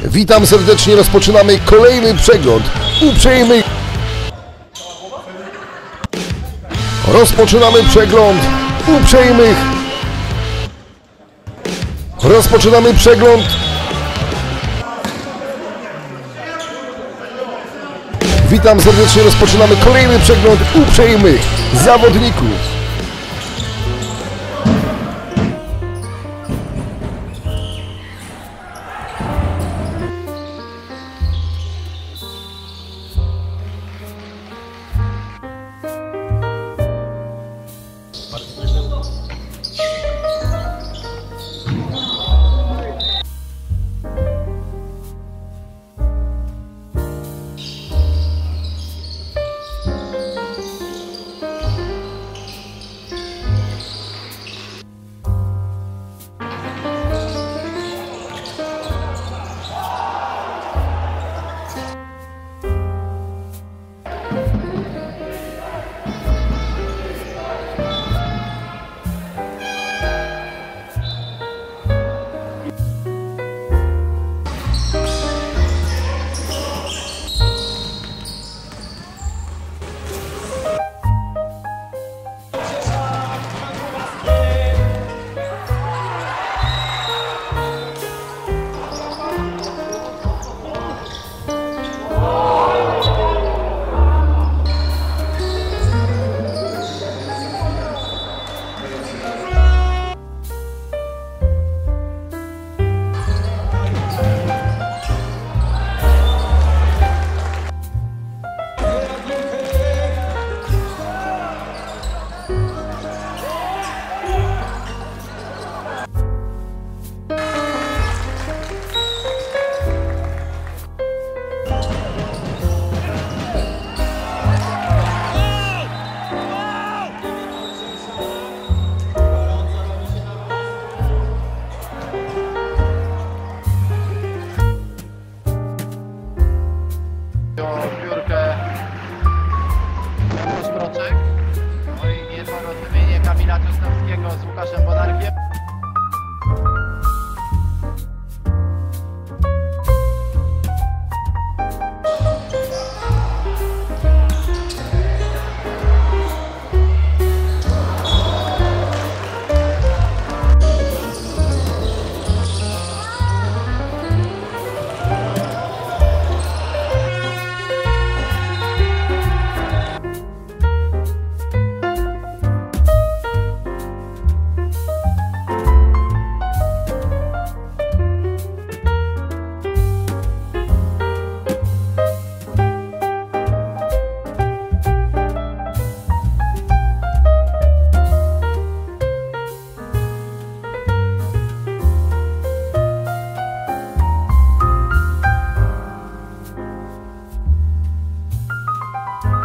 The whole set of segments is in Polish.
Witam serdecznie, rozpoczynamy kolejny przegląd uprzejmych. Rozpoczynamy przegląd uprzejmych. Rozpoczynamy przegląd. Witam serdecznie, rozpoczynamy kolejny przegląd uprzejmych zawodników. Zbiórkę Sproczek, no i nieporozumienie Kamila Czesnowskiego z Łukaszem Bonarkiem.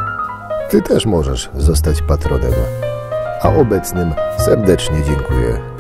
Ty też możesz zostać patronem, a obecnym serdecznie dziękuję.